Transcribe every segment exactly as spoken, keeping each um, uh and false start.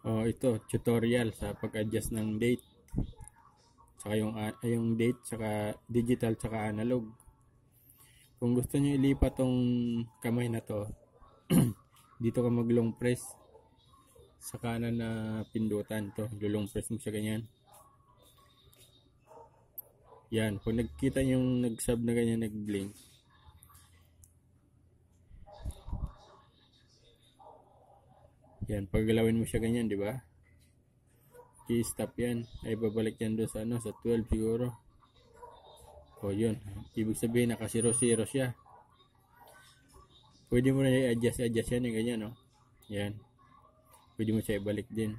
Oh, ito, tutorial sa pag-adjust ng date. Saka yung, uh, yung date, saka digital, saka analog. Kung gusto nyo ilipat tong kamay na to, dito ka mag long press. Sa kanan na pindutan to, long press mo siya ganyan. Yan, kung nagkita yung nag-sub na ganyan, nag-blink. Yan, paggalawin mo siya ganyan, di ba? I-stop yan. Ay babalik yan doon sa ano, sa twelve siguro. O yun, ibig sabihin naka zero zero siya. Pwede mo na i-adjust, adjust yan yung ganyan, no? Yan. Pwede mo siya ibalik din.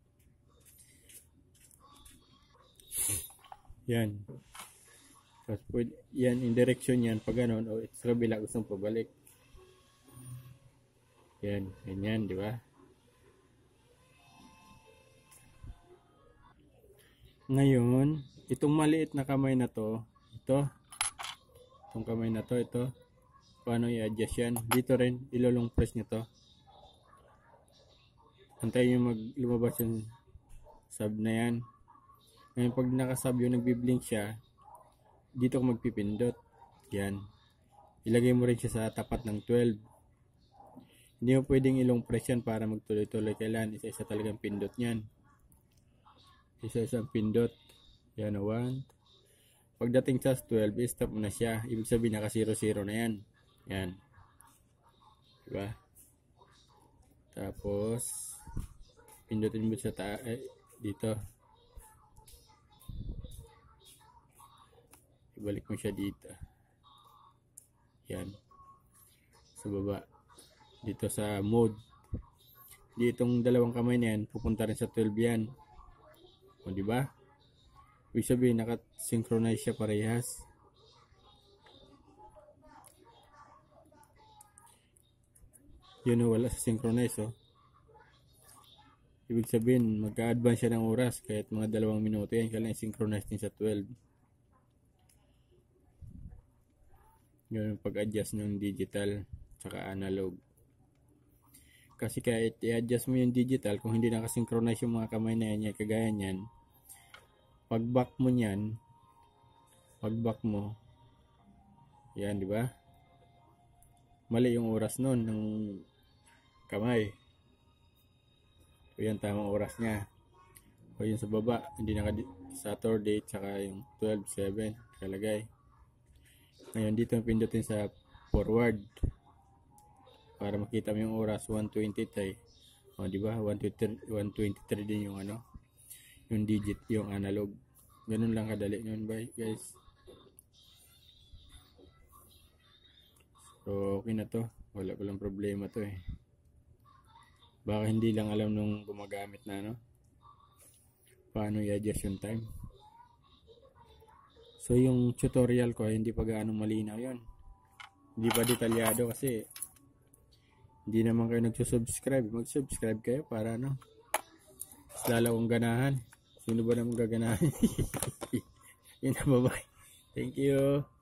Yan. Tapos pwede, yan, in direction yan. Pag ganon, o sa kabila gustong pabalik. Yan, ganyan, di ba? Ngayon, itong maliit na kamay na to, ito, itong kamay na to, ito, paano i-adjust yan? Dito rin, ilolong press nyo to. Antayin nyo mag lumabas yung sub na yan. Ngayon, pag nakasub yung nagbiblink siya, dito ko magpipindot. Yan. Ilagay mo rin siya sa tapat ng twelve. Hindi mo pwedeng ilong press yan para magtuloy-tuloy. Kailangan isa-isa talagang pindot yan. Isa-isang pindot. Yan, one. Pagdating sa twelve, stop mo na siya. Ibig sabihin naka zero zero na yan. Yan. Diba? Tapos, pindutin mo sa ta eh, dito. Ibalik mo siya dito. Yan. Sa baba. Dito sa mode. Ditong dalawang kamay na yan, pupunta rin sa twelve yan. O, diba? Ibig sabihin, naka-synchronize siya parehas. Yun o, wala sa synchronize, oh. Ibig sabihin, magka-advance siya ng oras kahit mga dalawang minuto yan. Kailangan synchronize din sa twelve. Yun yung pag-adjust ng digital tsaka analog. Kasi kahit i-adjust mo yung digital, kung hindi nakasynchronize yung mga kamay na yan, kagaya niyan, pag back mo niyan, pag back mo, yan, di ba? Mali yung oras nun ng kamay. O yan, tamang oras niya. O yun sa baba, hindi naka Saturday, tsaka yung twelve seven kalagay. Ngayon, dito pindutin sa forward. Para makita mo yung oras, one twenty-three. O, di ba? one twenty-three din yung ano, yung digit, yung analog. Ganun lang kadali yun, bye guys. So, okay na to. Wala palang problema to eh. Baka hindi lang alam nung gumagamit na, no? Paano i-adjust yung time. So, yung tutorial ko, hindi pa gaano malinaw yun. Hindi pa detalyado kasi hindi naman kayo nagsusubscribe. Mag-subscribe kayo para ano, lalo kong ganahan. Sino ba naman gaganahan? Yun na, bye-bye. Thank you.